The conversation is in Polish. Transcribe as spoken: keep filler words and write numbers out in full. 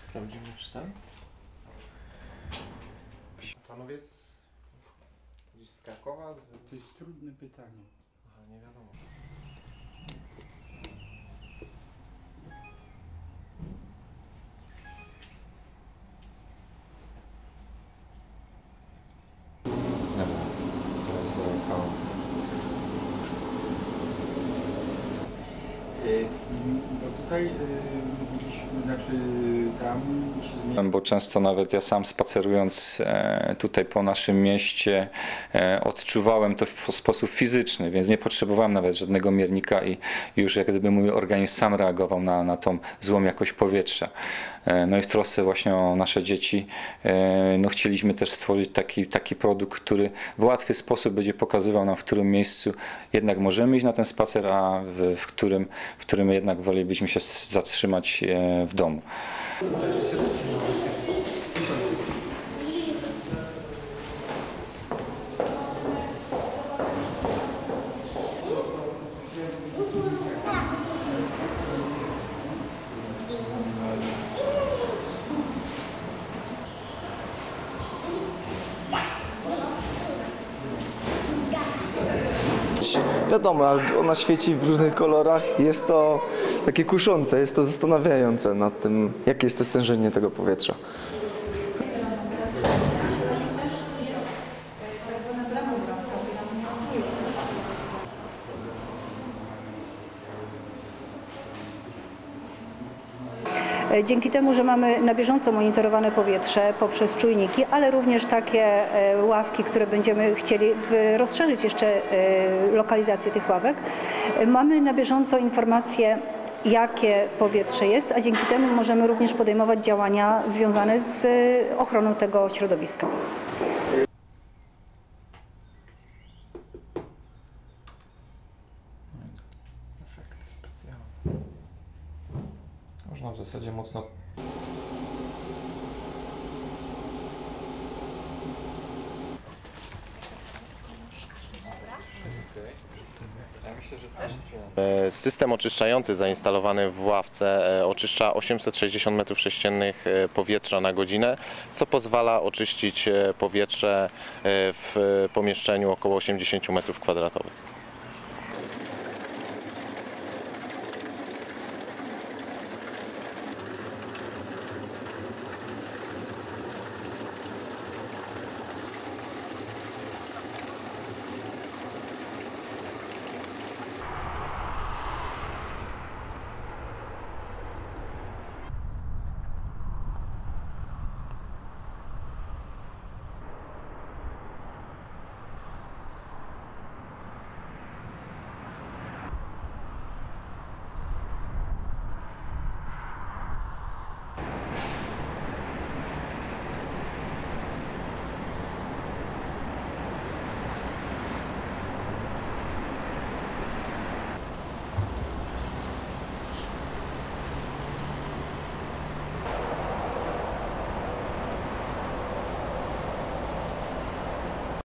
Sprawdzimy, czy tam. Panowie z... gdzieś z Krakowa? Z... To jest trudne pytanie. Aha, nie wiadomo. Dobra, teraz zajechał. Bo tutaj y, mówiliśmy, znaczy tam się zmienia. Bo często nawet ja sam spacerując e, tutaj po naszym mieście e, odczuwałem to w sposób fizyczny, więc nie potrzebowałem nawet żadnego miernika i już jak gdyby mój organizm sam reagował na, na tą złą jakość powietrza. E, no i w trosce właśnie o nasze dzieci e, no chcieliśmy też stworzyć taki, taki produkt, który w łatwy sposób będzie pokazywał nam, w którym miejscu jednak możemy iść na ten spacer, a w, w, którym, w którym jednak wolelibyśmy się zatrzymać e, w domu. Wiadomo, jak ona świeci w różnych kolorach, jest to takie kuszące, jest to zastanawiające nad tym, jakie jest to stężenie tego powietrza. Dzięki temu, że mamy na bieżąco monitorowane powietrze poprzez czujniki, ale również takie ławki, które będziemy chcieli rozszerzyć jeszcze lokalizację tych ławek, mamy na bieżąco informacje, jakie powietrze jest, a dzięki temu możemy również podejmować działania związane z ochroną tego środowiska. Efekt specjalny. Można w zasadzie mocno. System oczyszczający zainstalowany w ławce oczyszcza osiemset sześćdziesiąt metrów sześciennych powietrza na godzinę, co pozwala oczyścić powietrze w pomieszczeniu około osiemdziesięciu metrów kwadratowych.